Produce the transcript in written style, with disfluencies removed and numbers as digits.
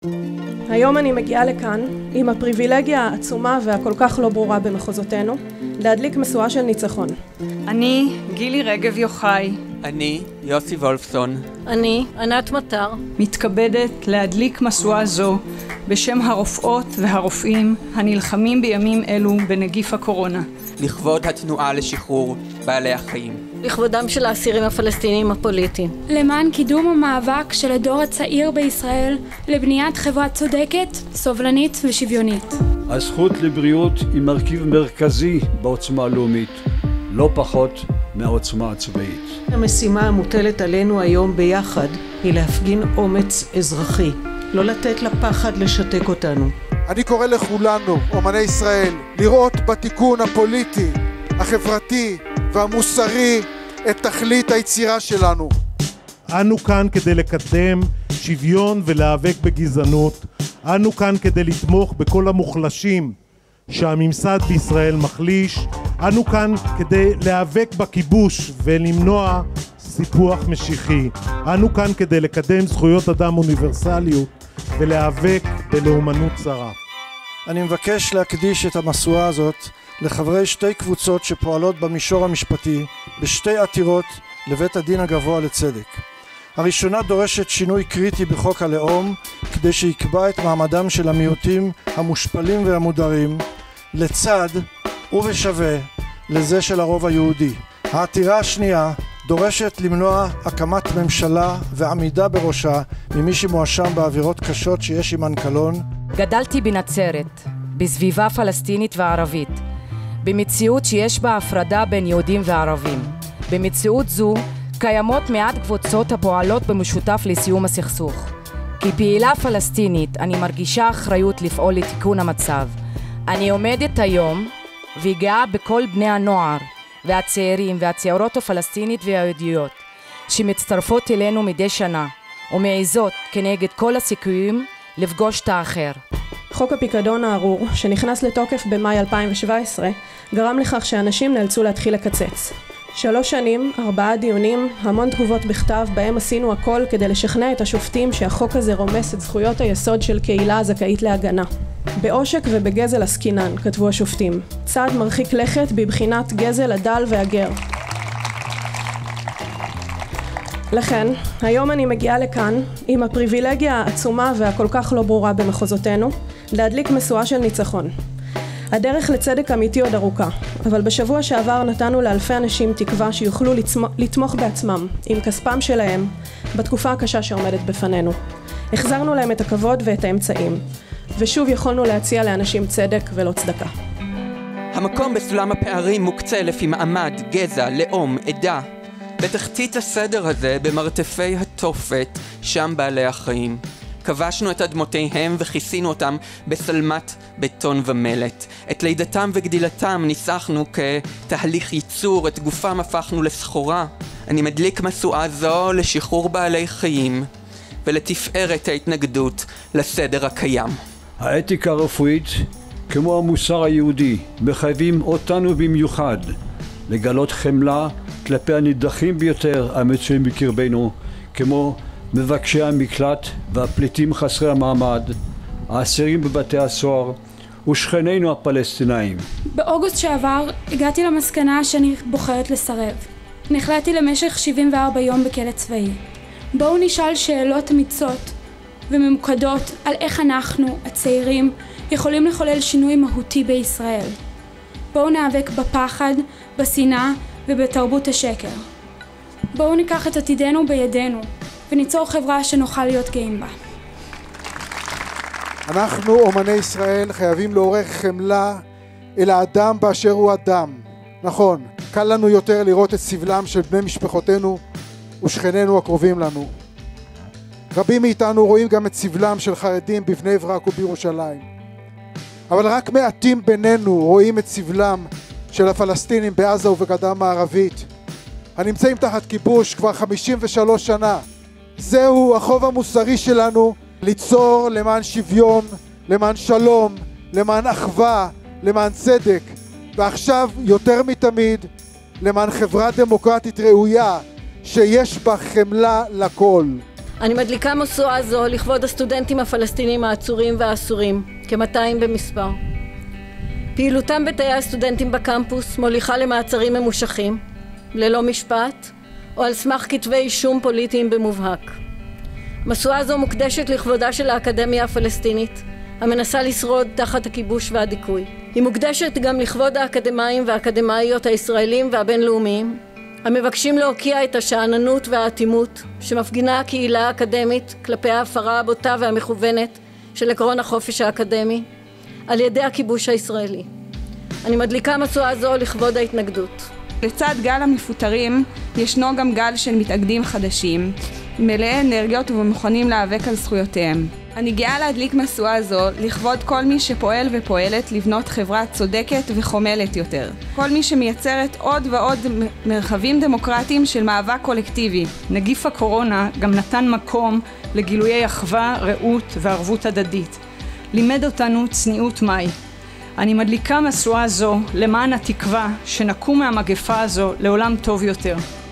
היום אני מגיעה לכאן עם הפריבילגיה העצומה והכל כך לא ברורה במחוזותינו להדליק משואה של ניצחון. אני גילי רגב יוחאי. אני יוסי וולפסון. אני ענת מטר. מתכבדת להדליק משואה זו בשם הרופאות והרופאים הנלחמים בימים אלו בנגיף הקורונה. לכבוד התנועה לשחרור בעלי החיים. לכבודם של האסירים הפלסטינים הפוליטיים. למען קידום המאבק של הדור הצעיר בישראל לבניית חברה צודקת, סובלנית ושוויונית. הזכות לבריאות היא מרכיב מרכזי בעוצמה הלאומית, לא פחות מהעוצמה הצבאית. המשימה המוטלת עלינו היום ביחד היא להפגין אומץ אזרחי, לא לתת לפחד לשתק אותנו. אני קורא לכולנו, אומני ישראל, לראות בתיקון הפוליטי, החברתי והמוסרי את תכלית היצירה שלנו. אנו כאן כדי לקדם שוויון ולהיאבק בגזענות. אנו כאן כדי לתמוך בכל המוחלשים שהממסד בישראל מחליש. אנו כאן כדי להיאבק בכיבוש ולמנוע סיפוח משיחי. אנו כאן כדי לקדם זכויות אדם אוניברסליות ולהיאבק בלאומנות צרה. אני מבקש להקדיש את המשואה הזאת לחברי שתי קבוצות שפועלות במישור המשפטי בשתי עתירות לבית הדין הגבוה לצדק. הראשונה דורשת שינוי קריטי בחוק הלאום כדי שיקבע את מעמדם של המיעוטים המושפלים והמודרים לצד ובשווה לזה של הרוב היהודי. העתירה השנייה דורשת למנוע הקמת ממשלה ועמידה בראשה ממי שמואשם בעבירות קשות שיש עימן קלון. גדלתי בנצרת, בסביבה פלסטינית וערבית, במציאות שיש בה הפרדה בין יהודים וערבים. במציאות זו קיימות מעט קבוצות הפועלות במשותף לסיום הסכסוך. כפעילה פלסטינית אני מרגישה אחריות לפעול לתיקון המצב. אני עומדת היום וגאה בכל בני הנוער והצעירים והצעירות הפלסטינית והיהודיות שמצטרפות אלינו מדי שנה ומעיזות כנגד כל הסיכויים לפגוש את האחר. חוק הפיקדון הארור שנכנס לתוקף במאי 2017 גרם לכך שאנשים נאלצו להתחיל לקצץ. 3 שנים, 4 דיונים, המון תגובות בכתב בהם עשינו הכל כדי לשכנע את השופטים שהחוק הזה רומס את זכויות היסוד של קהילה הזכאית להגנה. בעושק ובגזל עסקינן, כתבו השופטים. צעד מרחיק לכת בבחינת גזל הדל והגר. לכן, היום אני מגיעה לכאן עם הפריבילגיה העצומה והכל כך לא ברורה במחוזותינו להדליק משואה של ניצחון. הדרך לצדק אמיתי עוד ארוכה, אבל בשבוע שעבר נתנו לאלפי אנשים תקווה שיוכלו לתמוך בעצמם, עם כספם שלהם, בתקופה הקשה שעומדת בפנינו. החזרנו להם את הכבוד ואת האמצעים, ושוב יכולנו להציע לאנשים צדק ולא צדקה. המקום בסולם הפערים מוקצה לפי מעמד, גזע, לאום, עדה. בתחתית הסדר הזה, במרתפי התופת, שם בעלי החיים. כבשנו את אדמותיהם וכיסינו אותם בסלמת בטון ומלט. את לידתם וגדילתם ניסחנו כתהליך ייצור, את גופם הפכנו לסחורה. אני מדליק משואה זו לשחרור בעלי חיים ולתפארת ההתנגדות לסדר הקיים. האתיקה הרפואית, כמו המוסר היהודי, מחייבים אותנו במיוחד לגלות חמלה כלפי הנידחים ביותר המצויים בקרבנו, כמו מבקשי המקלט והפליטים חסרי המעמד, האסירים בבתי הסוהר ושכנינו הפלסטינאים. באוגוסט שעבר הגעתי למסקנה שאני בוחרת לסרב. נחלטתי למשך 74 יום בכלא צבאי. בואו נשאל שאלות אמיצות וממוקדות על איך אנחנו, הצעירים, יכולים לחולל שינוי מהותי בישראל. בואו ניאבק בפחד, בשנאה ובתרבות השקר. בואו ניקח את עתידנו בידינו וניצור חברה שנוכל להיות גאים בה. אנחנו, אומני ישראל, חייבים לעורר חמלה אל האדם באשר הוא אדם. נכון, קל לנו יותר לראות את סבלם של בני משפחותינו ושכנינו הקרובים לנו. רבים מאיתנו רואים גם את סבלם של חרדים בבני ברק ובירושלים. אבל רק מעטים בינינו רואים את סבלם של הפלסטינים בעזה ובגדה המערבית, הנמצאים תחת כיבוש כבר 53 שנה. זהו החוב המוסרי שלנו ליצור למען שוויון, למען שלום, למען אחווה, למען צדק, ועכשיו יותר מתמיד למען חברה דמוקרטית ראויה שיש בה חמלה לכל. אני מדליקה משואה זו לכבוד הסטודנטים הפלסטינים העצורים והאסורים, כ-200 במספר. פעילותם בתאי הסטודנטים בקמפוס מוליכה למעצרים ממושכים, ללא משפט, או על סמך כתבי אישום פוליטיים במובהק. משואה זו מוקדשת לכבודה של האקדמיה הפלסטינית, המנסה לשרוד תחת הכיבוש והדיכוי. היא מוקדשת גם לכבוד האקדמאים והאקדמאיות הישראלים והבינלאומיים, המבקשים להוקיע את השאננות והאטימות שמפגינה הקהילה האקדמית כלפי ההפרה הבוטה והמכוונת של עקרון החופש האקדמי על ידי הכיבוש הישראלי. אני מדליקה משואה זו לכבוד ההתנגדות. לצד גל המפוטרים ישנו גם גל של מתאגדים חדשים, מלאי אנרגיות ומוכנים להיאבק על זכויותיהם. אני גאה להדליק משואה זו לכבוד כל מי שפועל ופועלת לבנות חברה צודקת וחומלת יותר. כל מי שמייצרת עוד ועוד מרחבים דמוקרטיים של מאבק קולקטיבי. נגיף הקורונה גם נתן מקום לגילויי אחווה, רעות וערבות הדדית. לימד אותנו צניעות מהי. אני מדליקה משואה זו למען התקווה שנקום מהמגפה הזו לעולם טוב יותר.